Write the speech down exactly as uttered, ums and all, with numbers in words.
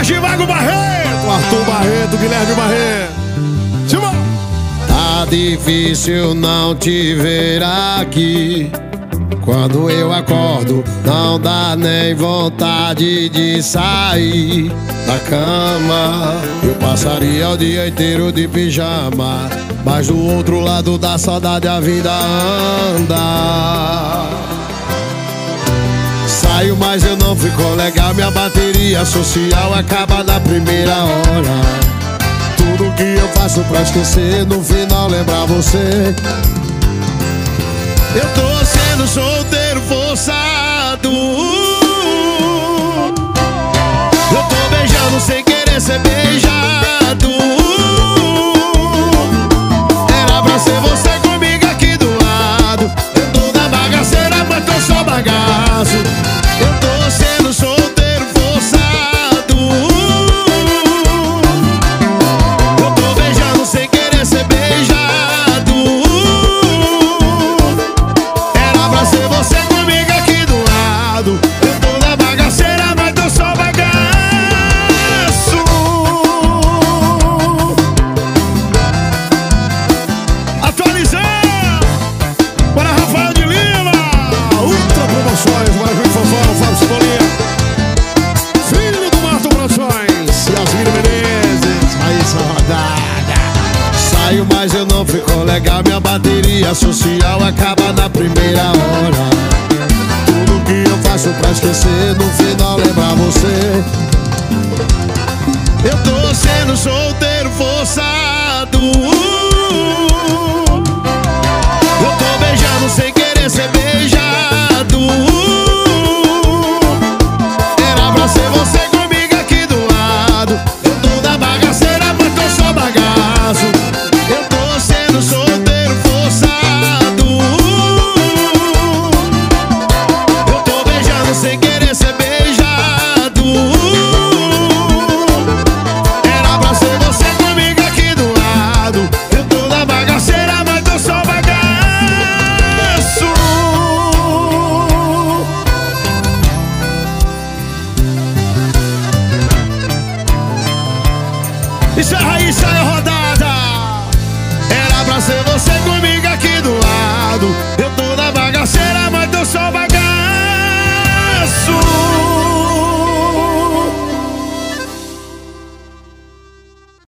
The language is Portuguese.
Givago Barreto, Arthur Barreto, Guilherme Barreto. Simão. Tá difícil não te ver aqui. Quando eu acordo, não dá nem vontade de sair da cama. Eu passaria o dia inteiro de pijama, mas do outro lado da saudade a vida anda. Saio, mas eu não fico legal. Minha bateria social acaba na primeira hora. Tudo que eu faço pra esquecer, no final lembrar você. Eu tô sendo solteiro forçado. Eu tô beijando sem querer ser beijado. Era pra ser você comigo aqui do lado. Eu tô na bagaceira, mas tô só bagaço. Eu tô sendo solteiro forçado. Eu tô beijando sem querer ser beijado. Era pra ser você comigo aqui do lado. Eu tô na bagaceira, mas tô só bagaço. Atualizando. Para Rafael de Lima, Ultra Promoções, Maravilha Fofão, Fábio Cebolinha, Filho do Mato Produções, Yasmin Menezes, Raíssa Rodada. Saio, mas eu não fico legal. Minha bateria social acaba na primeira hora. Tudo que eu faço pra esquecer, no final lembrar você. Eu tô sendo solteiro forçado. Eu tô beijando sem querer ser beijado. Era pra ser você comigo aqui do lado. Eu tô na bagaceira, mas tô só bagaço. Eu tô sendo solteiro forçado. Eu tô beijando sem querer ser beijado. Era pra ser você comigo aqui do lado. Eu tô na bagaceira, mas tô só bagaço. Isso é Raíssa, é rodada. Era pra ser você comigo aqui do lado.